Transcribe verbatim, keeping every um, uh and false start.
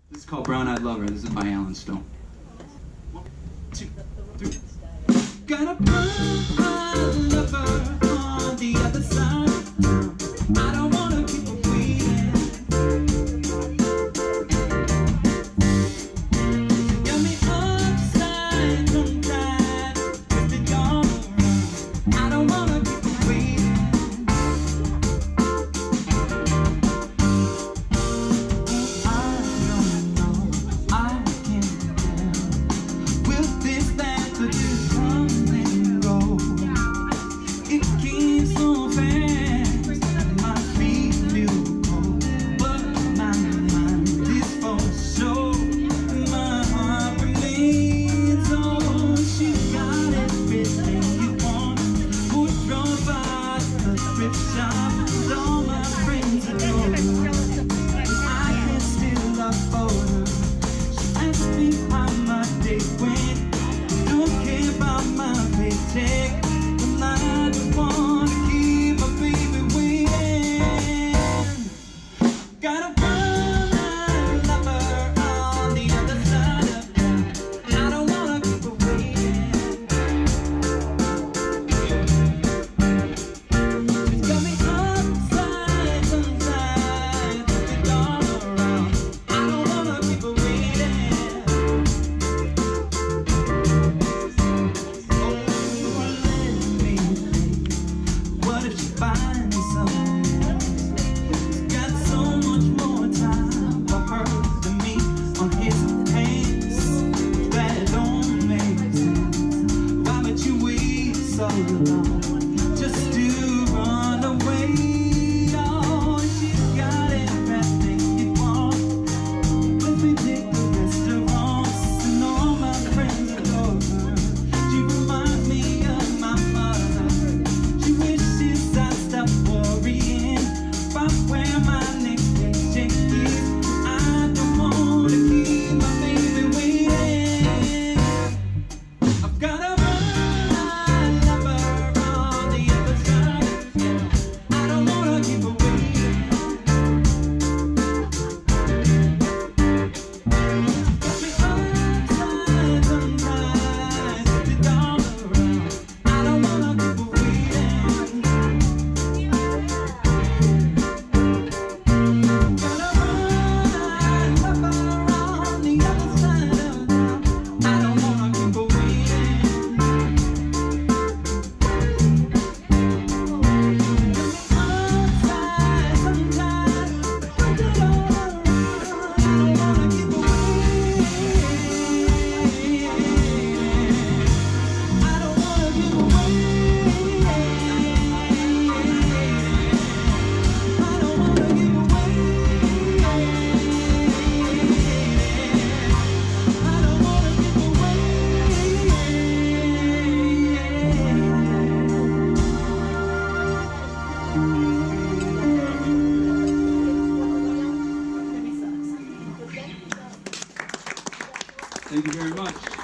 This is called Brown Eyed Lover. This is by Alan Stone. One, two, three. Got a brown-eyed lover on the other side. I don't wanna keep her waiting. Got me upside, tongue-tied, twisted all around. I don't wanna keep her waiting. I don't know, I can't tell. Will this last or just come and go? It keeps so fast, my feet feel cold, but my mind is for sure. My heart remains on. She's got everything you want. Would provide a thrift shop with all my friends adore her. I can still afford her. She asked me how my day went. Don't care about my paycheck. I don't wanna keep my baby waiting. Got a brown-eyed lover on the other side of town. I don't wanna keep her waiting. She's got me upside, tongue-tied, twisted all around. I don't wanna keep her waiting. What if she finds someone else who's got so much more time for her than me on his hands? That don't make sense. Why would you wait so long just to run away? Oh, she's got everything you want. With ridiculous restaurants and all my friends adore her. She reminds me of my mother. She wishes I'd stop worrying about where my next paycheck is. I don't want to keep my baby waiting. I've got a brown-eyed lover on the other side. I don't want to keep her waiting. Got me upside, tongue-tied, twisted all around. I don't want to keep her waiting. Got a brown-eyed lover on the other side of town. I don't wanna keep her waiting. Upside, tongue-tied, twisted all around. I don't wanna keep her waiting. I don't wanna keep her waiting. I don't wanna keep her waiting. I don't wanna keep her waiting. Thank you very much.